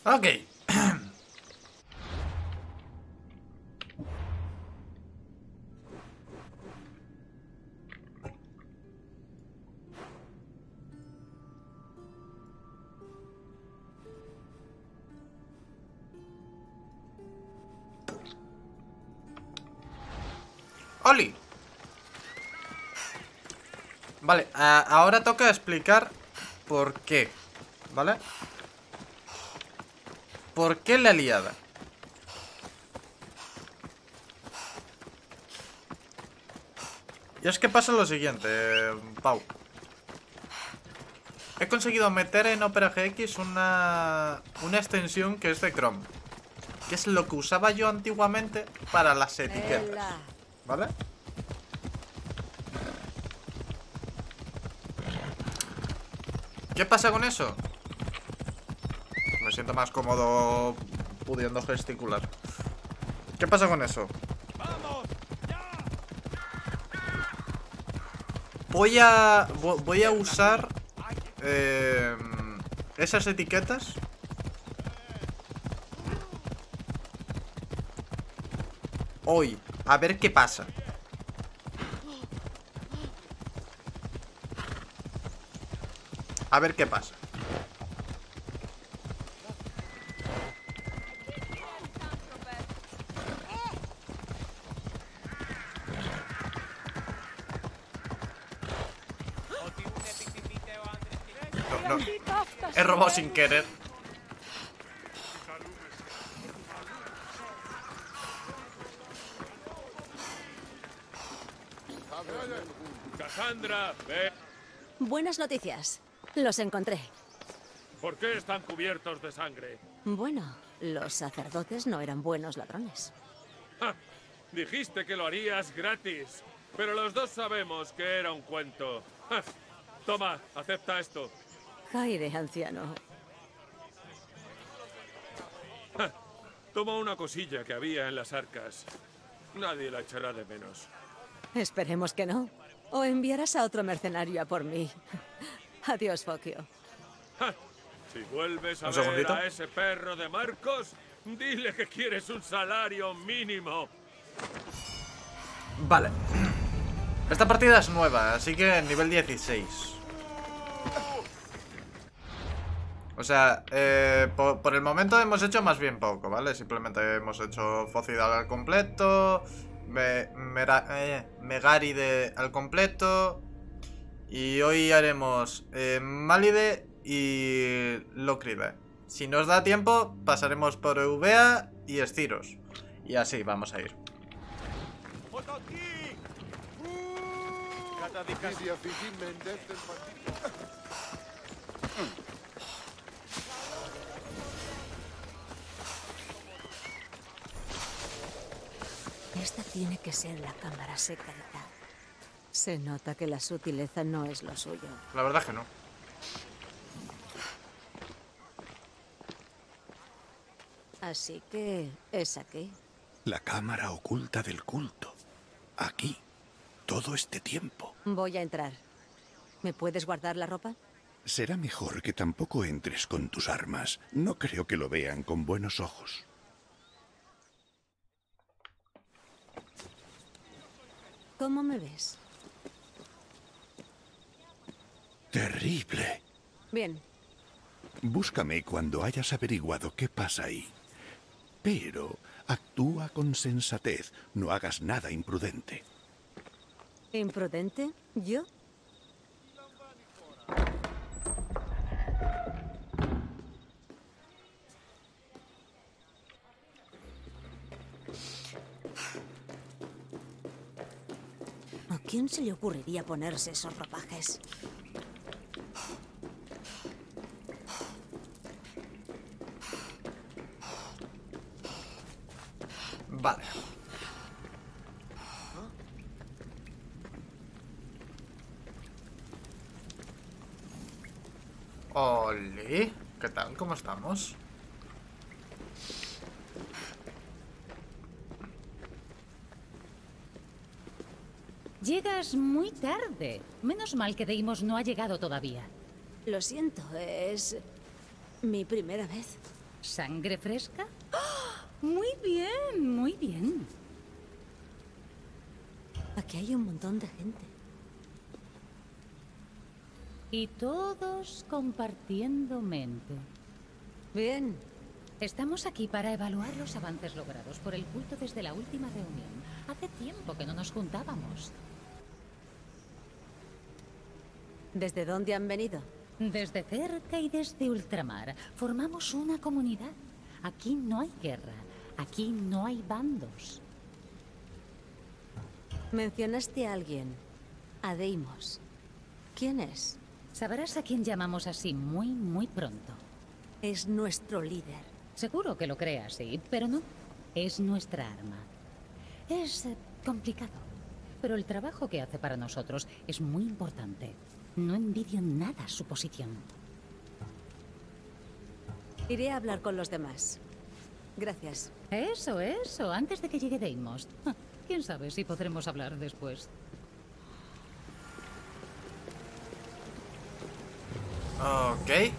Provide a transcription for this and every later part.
Ok. ¡Oli! Vale, ahora toca explicar por qué, ¿vale? ¿Por qué la liada? Y es que pasa lo siguiente, Pau. He conseguido meter en Opera GX una extensión que es de Chrome, que es lo que usaba yo antiguamente para las etiquetas, ¿vale? ¿Qué pasa con eso? Me siento más cómodo pudiendo gesticular. ¿Qué pasa con eso? Voy a usar esas etiquetas hoy, a ver qué pasa. A ver qué pasa. No, no. He robado sin querer. Cassandra, ve. Buenas noticias. Los encontré. ¿Por qué están cubiertos de sangre? Bueno, los sacerdotes no eran buenos ladrones. ¡Ja! Dijiste que lo harías gratis, pero los dos sabemos que era un cuento. ¡Ja! Toma, acepta esto. Jaire, anciano. ¡Ja! Toma una cosilla que había en las arcas. Nadie la echará de menos. Esperemos que no. O enviarás a otro mercenario a por mí. Adiós, Fokio. ¡Ja! Si vuelves a Un ver segundito. a ese perro de Marcos, dile que quieres un salario mínimo. Vale. Esta partida es nueva, así que nivel 16. O sea, por el momento hemos hecho más bien poco, ¿vale? Simplemente hemos hecho Focidal al completo, Megaride al completo, y hoy haremos Malide y Locride. Si nos da tiempo, pasaremos por Eubea y Estiros. Y así vamos a ir. Esta tiene que ser la cámara secreta. Se nota que la sutileza no es lo suyo. La verdad que no. Así que es aquí. La cámara oculta del culto. Aquí. Todo este tiempo. Voy a entrar. ¿Me puedes guardar la ropa? Será mejor que tampoco entres con tus armas. No creo que lo vean con buenos ojos. ¿Cómo me ves? Terrible. Bien. Búscame cuando hayas averiguado qué pasa ahí. Pero actúa con sensatez. No hagas nada imprudente. ¿Imprudente? ¿Yo? ¿A quién se le ocurriría ponerse esos ropajes? Vale. Oli, ¿qué tal? ¿Cómo estamos? Llegas muy tarde. Menos mal que Deimos no ha llegado todavía. Lo siento, es mi primera vez. ¿Sangre fresca? ¡Oh! Muy bien, muy bien. Aquí hay un montón de gente. Y todos compartiendo mente. Bien. Estamos aquí para evaluar los avances logrados por el culto desde la última reunión. Hace tiempo que no nos juntábamos. ¿Desde dónde han venido? Desde cerca y desde ultramar. Formamos una comunidad. Aquí no hay guerra. Aquí no hay bandos. Mencionaste a alguien. A Deimos. ¿Quién es? Sabrás a quién llamamos así muy, muy pronto. Es nuestro líder. Seguro que lo creas, sí, pero no. Es nuestra arma. Es complicado, pero el trabajo que hace para nosotros es muy importante. No envidio nada su posición. Iré a hablar con los demás. Gracias. Eso, antes de que llegue Deimos. Quién sabe si podremos hablar después. Ok.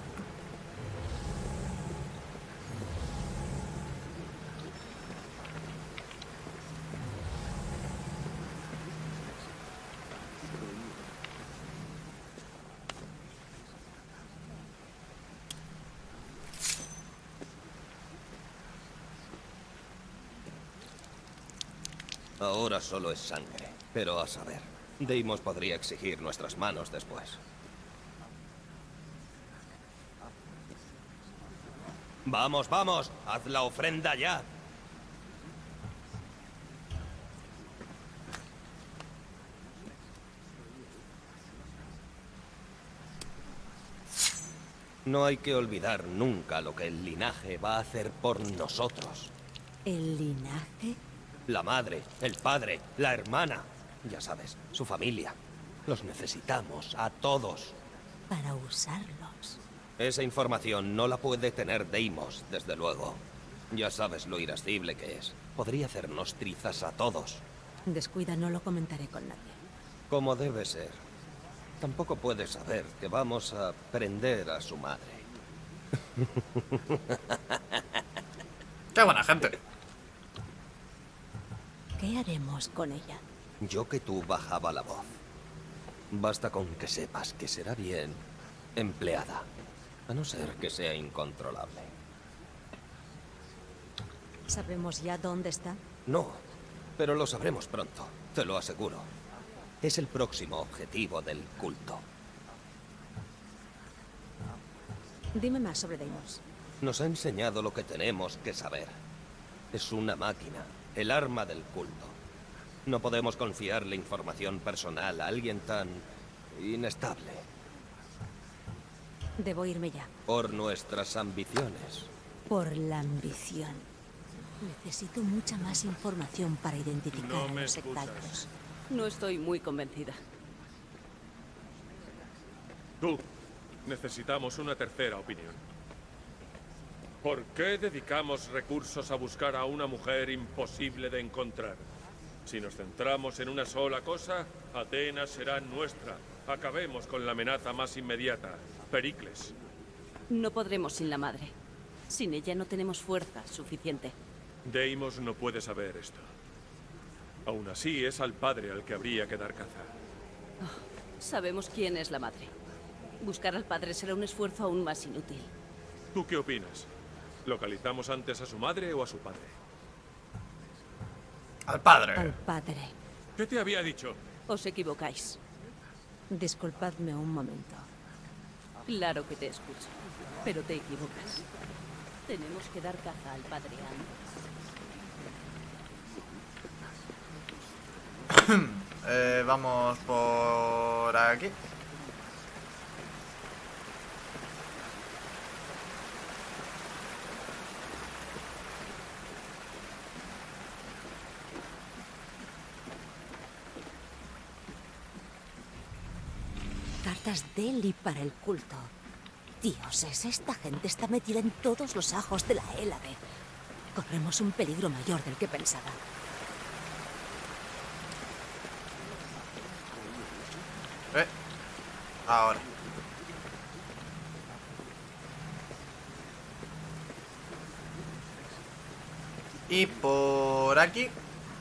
Ahora solo es sangre, pero a saber. Deimos podría exigir nuestras manos después. ¡Vamos, vamos! ¡Haz la ofrenda ya! No hay que olvidar nunca lo que el linaje va a hacer por nosotros. ¿El linaje? La madre, el padre, la hermana. Ya sabes, su familia. Los necesitamos a todos. Para usarlos. Esa información no la puede tener Deimos, desde luego. Ya sabes lo irascible que es. Podría hacernos trizas a todos. Descuida, no lo comentaré con nadie. Como debe ser. Tampoco puede saber que vamos a prender a su madre. Qué buena gente. ¿Qué haremos con ella? Yo que tú bajaba la voz. Basta con que sepas que será bien empleada. A no ser que sea incontrolable. ¿Sabemos ya dónde está? No, pero lo sabremos pronto, te lo aseguro. Es el próximo objetivo del culto. Dime más sobre Deimos. Nos ha enseñado lo que tenemos que saber. Es una máquina, el arma del culto. No podemos confiarle información personal a alguien tan inestable. Debo irme ya. Por nuestras ambiciones. Por la ambición. Necesito mucha más información para identificar No a me los excusas. sectarios. No estoy muy convencida. Tú, necesitamos una tercera opinión. ¿Por qué dedicamos recursos a buscar a una mujer imposible de encontrar? Si nos centramos en una sola cosa, Atenas será nuestra. Acabemos con la amenaza más inmediata, Pericles. No podremos sin la madre. Sin ella no tenemos fuerza suficiente. Deimos no puede saber esto. Aún así, es al padre al que habría que dar caza. Sabemos quién es la madre. Buscar al padre será un esfuerzo aún más inútil. ¿Tú qué opinas? ¿Localizamos antes a su madre o a su padre? Al padre. Al padre. ¿Qué te había dicho? Os equivocáis. Disculpadme un momento. Claro que te escucho, pero te equivocas. Tenemos que dar caza al padre antes. Vamos por aquí. Cartas de Eli para el culto. Dioses, esta gente está metida en todos los ajos de la Hélade. Corremos un peligro mayor del que pensaba. Ahora. Y por aquí.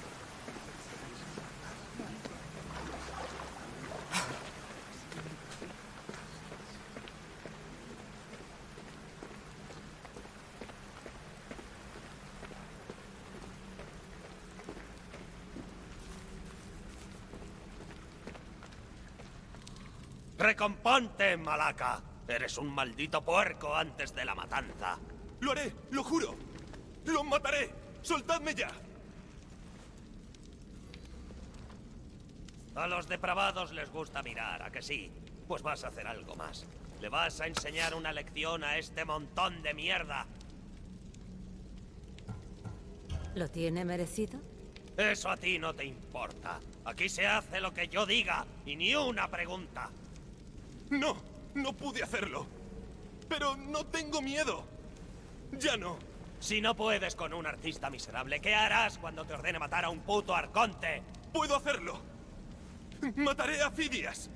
¡Recomponte, Malaca! Eres un maldito puerco antes de la matanza. ¡Lo haré! ¡Lo juro! ¡Los mataré! ¡Soltadme ya! A los depravados les gusta mirar, ¿a que sí? Pues vas a hacer algo más. Le vas a enseñar una lección a este montón de mierda. ¿Lo tiene merecido? Eso a ti no te importa. Aquí se hace lo que yo diga, y ni una pregunta. ¡No! ¡No pude hacerlo! ¡Pero no tengo miedo! ¡Ya no! Si no puedes con un artista miserable, ¿qué harás cuando te ordene matar a un puto arconte? ¡Puedo hacerlo! ¡Mataré a Fidias!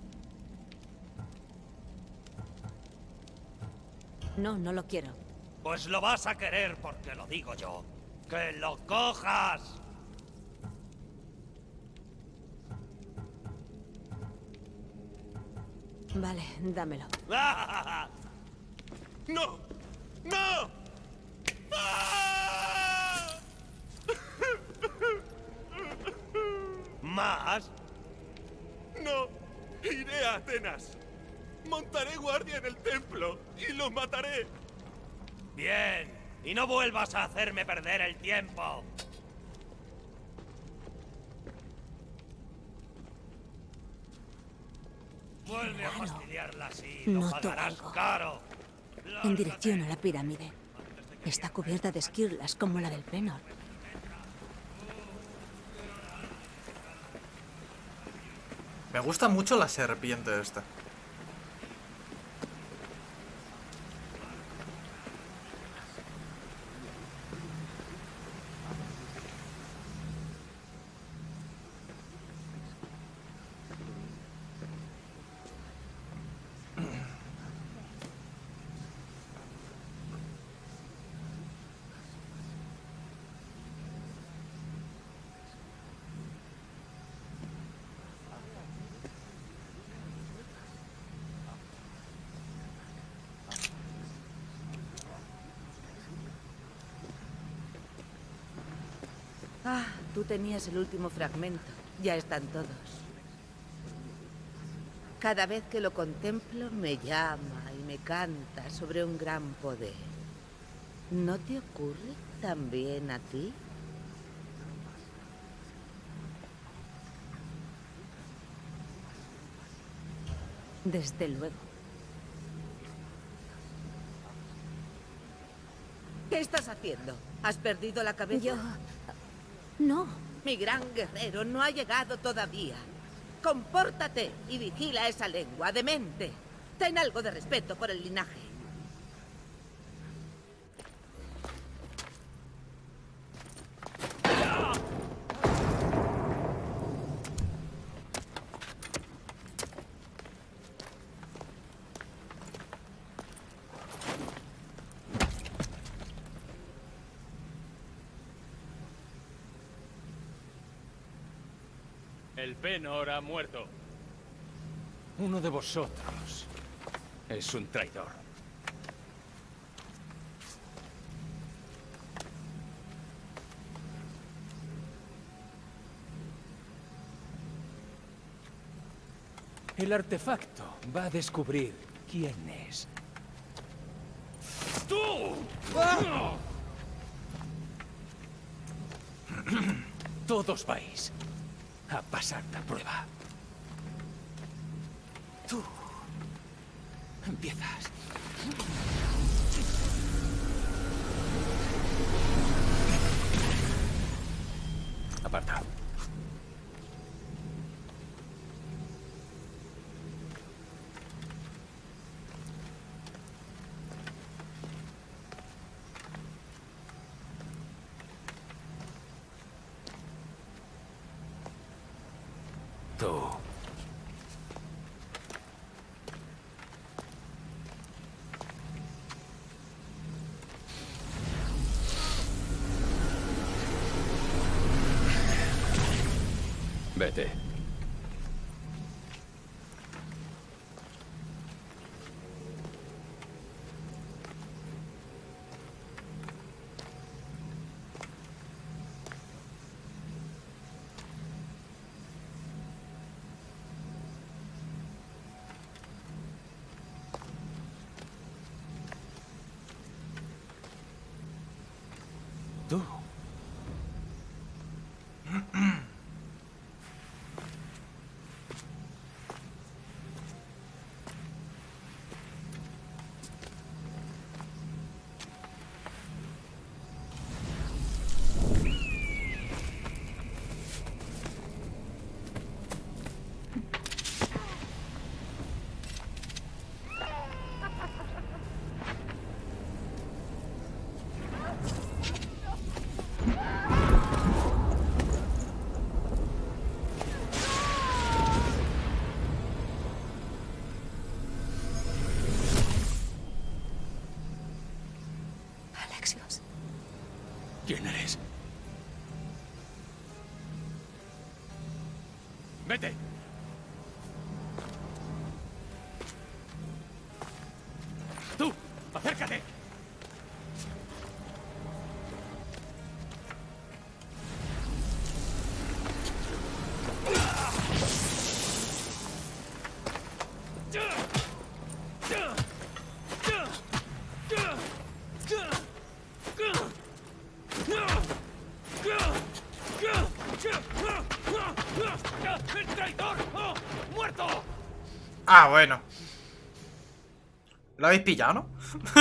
No, no lo quiero. Pues lo vas a querer porque lo digo yo. ¡Que lo cojas! Vale, dámelo. ¡No! ¡No! ¡Ah! ¿Más? ¡No! ¡Iré a Atenas! ¡Montaré guardia en el templo y los mataré! Bien. Y no vuelvas a hacerme perder el tiempo. Vuelve a fastidiarla así. Lo Noto pagarás algo. caro. En dirección a la pirámide. Está cubierta de esquirlas como la del Penor. Me gusta mucho la serpiente esta. Ah, tú tenías el último fragmento. Ya están todos. Cada vez que lo contemplo me llama y me canta sobre un gran poder. ¿No te ocurre también a ti? Desde luego. ¿Qué estás haciendo? ¿Has perdido la cabeza? Yo... No. Mi gran guerrero no ha llegado todavía. Compórtate y vigila esa lengua, demente. Ten algo de respeto por el linaje. El Penor ha muerto. Uno de vosotros es un traidor. El artefacto va a descubrir quién es. ¡Tú! Todos vais a pasar la prueba. Tú empiezas. Aparta. Tú. Teodosios. ¿Quién eres? ¡Vete! ¡Tú! ¡Acércate! ¡El traidor! ¡Oh! ¡Muerto! Ah, bueno. ¿Lo habéis pillado, no?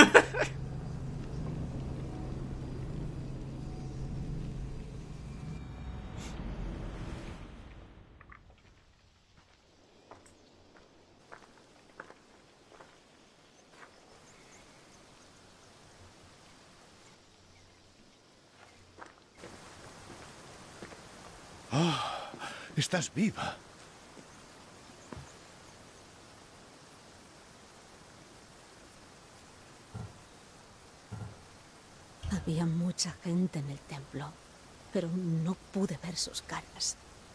Estás viva. Había mucha gente en el templo, pero no pude ver sus caras.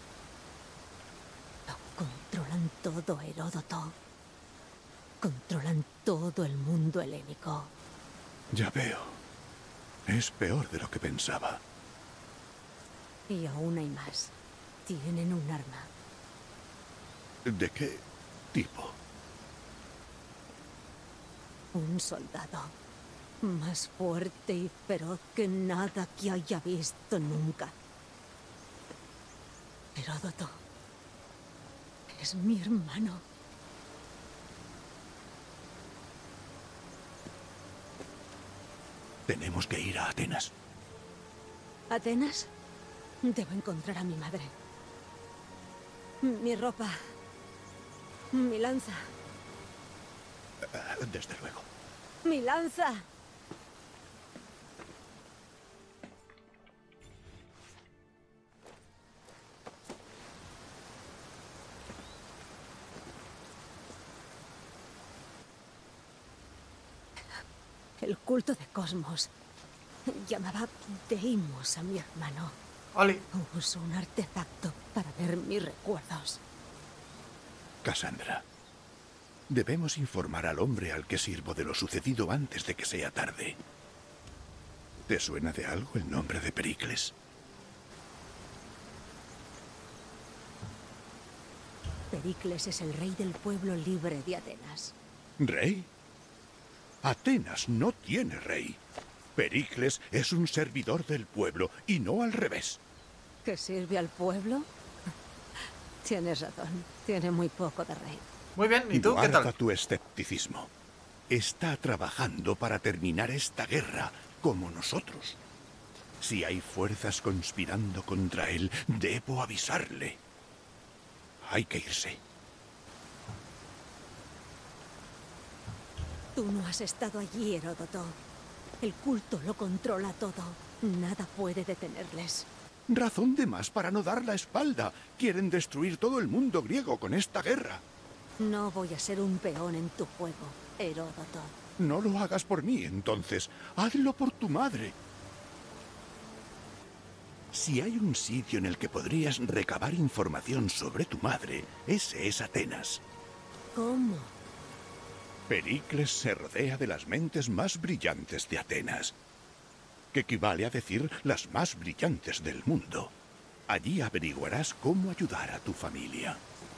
Lo controlan todo, Heródoto. Controlan todo el mundo helénico. Ya veo. Es peor de lo que pensaba. Y aún hay más. Tienen un arma. ¿De qué tipo? Un soldado. Más fuerte y feroz que nada que haya visto nunca. Heródoto. Es mi hermano. Tenemos que ir a Atenas. ¿Atenas? Debo encontrar a mi madre. Mi ropa. Mi lanza. Desde luego. ¡Mi lanza! El culto de Cosmos llamaba Deimos a mi hermano. Oli. Usó un artefacto para ver mis recuerdos. Cassandra, debemos informar al hombre al que sirvo de lo sucedido antes de que sea tarde. ¿Te suena de algo el nombre de Pericles? Pericles es el rey del pueblo libre de Atenas. ¿Rey? Atenas no tiene rey. Pericles es un servidor del pueblo y no al revés. ¿Que sirve al pueblo? Tienes razón. Tiene muy poco de rey. Muy bien, ¿y tú qué Guarda tal? tu escepticismo. Está trabajando para terminar esta guerra como nosotros. Si hay fuerzas conspirando contra él, debo avisarle. Hay que irse. Tú no has estado allí, Heródoto. El culto lo controla todo. Nada puede detenerles. Razón de más para no dar la espalda. Quieren destruir todo el mundo griego con esta guerra. No voy a ser un peón en tu juego, Heródoto. No lo hagas por mí, entonces. Hazlo por tu madre. Si hay un sitio en el que podrías recabar información sobre tu madre, ese es Atenas. ¿Cómo? Pericles se rodea de las mentes más brillantes de Atenas, que equivale a decir las más brillantes del mundo. Allí averiguarás cómo ayudar a tu familia.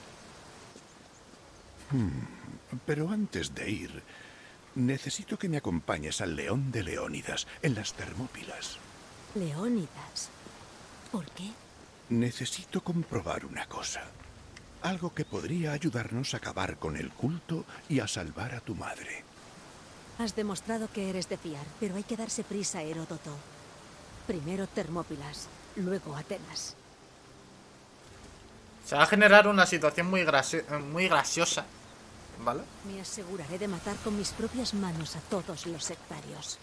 Pero antes de ir, necesito que me acompañes al León de Leónidas, en las Termópilas. ¿Leónidas? ¿Por qué? Necesito comprobar una cosa. Algo que podría ayudarnos a acabar con el culto y a salvar a tu madre. Has demostrado que eres de fiar, pero hay que darse prisa, Heródoto. Primero Termópilas, luego Atenas. Se va a generar una situación muy graciosa, ¿vale? Me aseguraré de matar con mis propias manos a todos los sectarios.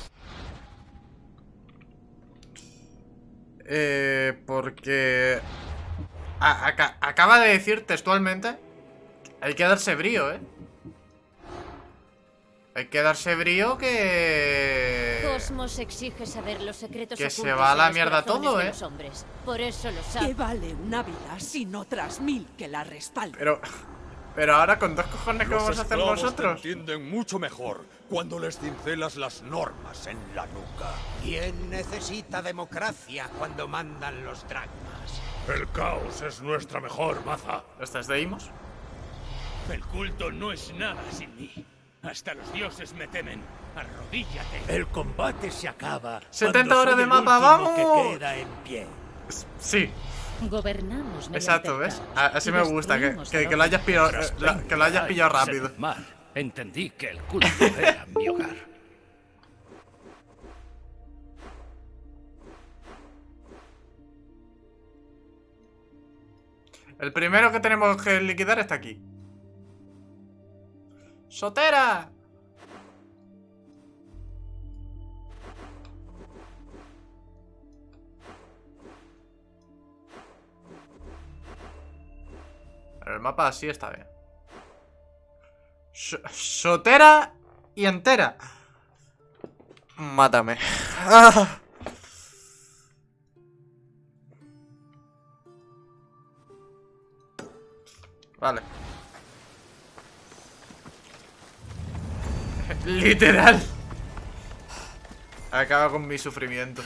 Porque... acaba de decir textualmente: hay que darse brío, ¿eh? Hay que darse brío que... cosmos exige saber los secretos que ocultos se va a la en los mierda corazones todo, de los hombres. Por eso lo sabe. ¿Qué vale una vida sin otras 1000 que la respalden? Pero ahora con 2 cojones, ¿qué Los vamos a hacer esclavos nosotros? te entienden mucho mejor cuando les cincelas las normas en la nuca. ¿Quién necesita democracia cuando mandan los dragmas? El caos es nuestra mejor maza. ¿Estás de Imos? El culto no es nada sin mí. Hasta los dioses me temen. Arrodíllate. El combate se acaba. 70 horas cuando soy de el mapa, último ¡vamos! que queda en pie. Sí, Gobernamos mediante exacto, el ¿ves? caos Así y me gusta, destruimos que al lo hayas pillado, orden. que lo hayas pillado rápido. Mal. Entendí que el culto era mi hogar. El primero que tenemos que liquidar está aquí. ¡Sotera! Pero el mapa así está bien. Sotera y entera. Mátame. ¡Ah! Vale. Literal. Acaba con mi sufrimiento.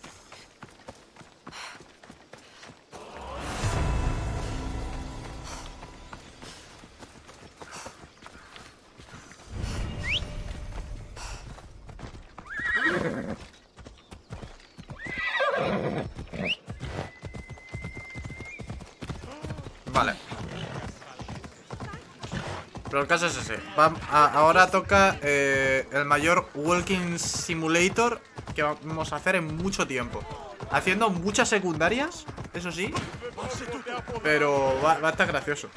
Vale. Pero el caso es ese. Ahora toca el mayor Walking Simulator que vamos a hacer en mucho tiempo. Haciendo muchas secundarias, eso sí. Pero va a estar gracioso.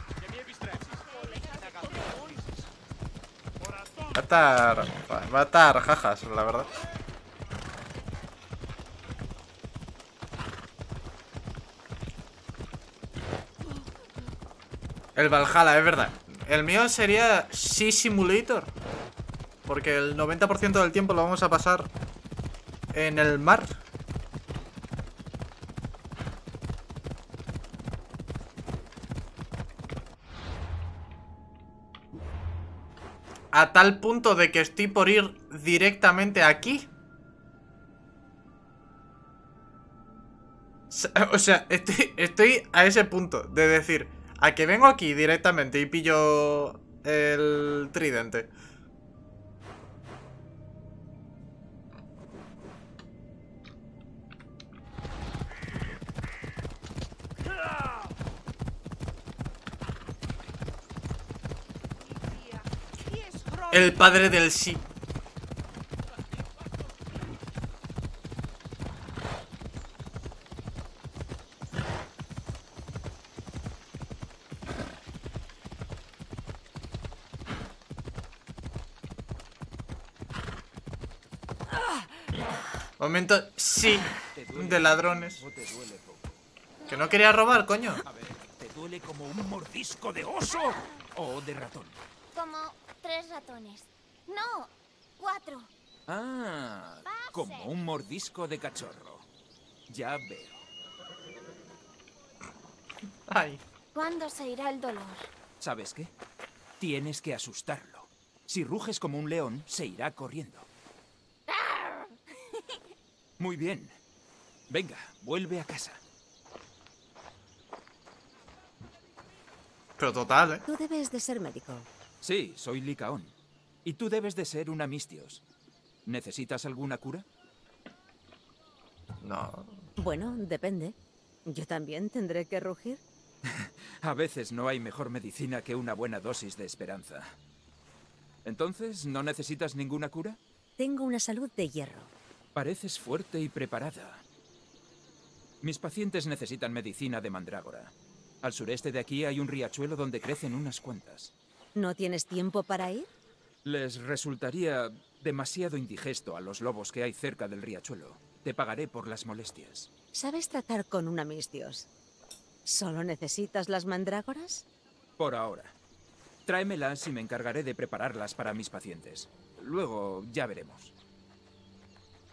Va a estar jajas, la verdad. El Valhalla, es verdad. El mío sería Sea Simulator. Porque el 90% del tiempo lo vamos a pasar en el mar. A tal punto de que estoy por ir directamente aquí. O sea, estoy a ese punto de decir, a que vengo aquí directamente y pillo el tridente. El padre del sí. Momento, sí, de ladrones. Que no quería robar, coño. A ver, ¿te duele como un mordisco de oso o de ratón? Como 3 ratones. No, 4. Ah, como un mordisco de cachorro. Ya veo. Ay. ¿Cuándo se irá el dolor? ¿Sabes qué? Tienes que asustarlo. Si ruges como un león, se irá corriendo. Muy bien. Venga, vuelve a casa. Pero total, ¿eh? Tú debes de ser médico. Sí, soy Licaón. Y tú debes de ser una Mistios. ¿Necesitas alguna cura? No. Bueno, depende. ¿Yo también tendré que rugir? A veces no hay mejor medicina que una buena dosis de esperanza. ¿Entonces no necesitas ninguna cura? Tengo una salud de hierro. Pareces fuerte y preparada. Mis pacientes necesitan medicina de mandrágora. Al sureste de aquí hay un riachuelo donde crecen unas cuantas. ¿No tienes tiempo para ir? Les resultaría demasiado indigesto a los lobos que hay cerca del riachuelo. Te pagaré por las molestias. ¿Sabes tratar con una Mistios? ¿Solo necesitas las mandrágoras? Por ahora. Tráemelas y me encargaré de prepararlas para mis pacientes. Luego ya veremos.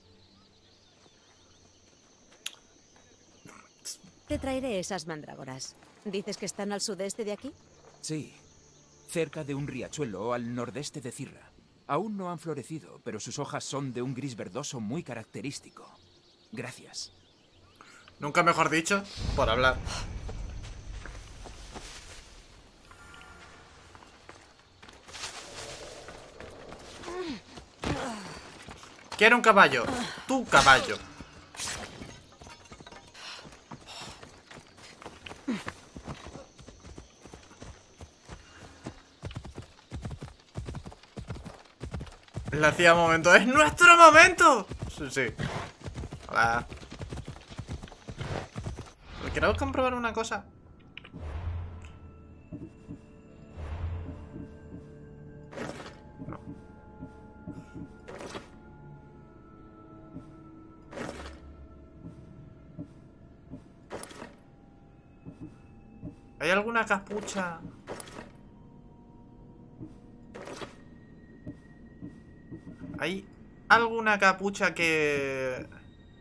Te traeré esas mandrágoras. ¿Dices que están al sudeste de aquí? Sí, cerca de un riachuelo al nordeste de Cirra. Aún no han florecido, pero sus hojas son de un gris verdoso muy característico. Gracias. Nunca mejor dicho, por hablar. Quiero un caballo. Tu caballo. Le hacía momento. ¡Es nuestro momento! Sí, sí. Hola. Quiero comprobar una cosa. No. ¿Hay alguna capucha? ¿Hay alguna capucha que...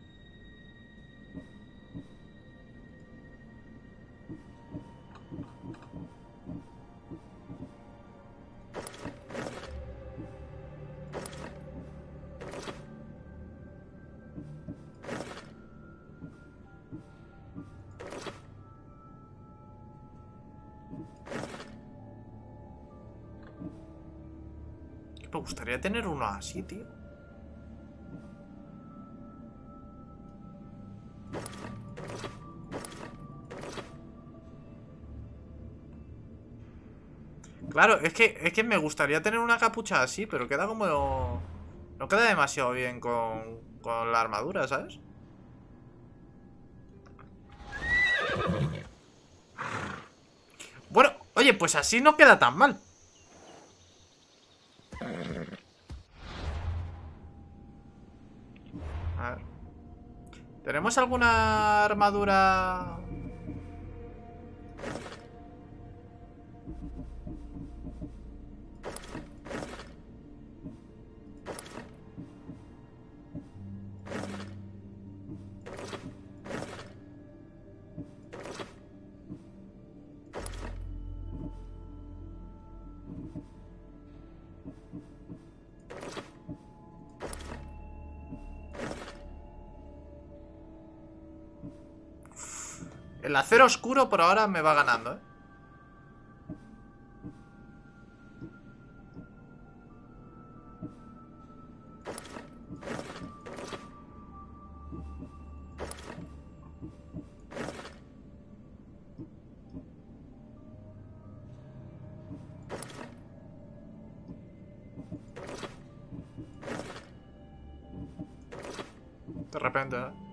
Me gustaría tener uno así, tío. Claro, es que me gustaría tener una capucha así, pero queda como... No queda demasiado bien con la armadura, ¿sabes? Bueno, oye, pues así no queda tan mal. A ver. ¿Tenemos alguna armadura? El acero oscuro por ahora me va ganando, ¿eh? De repente, ¿eh?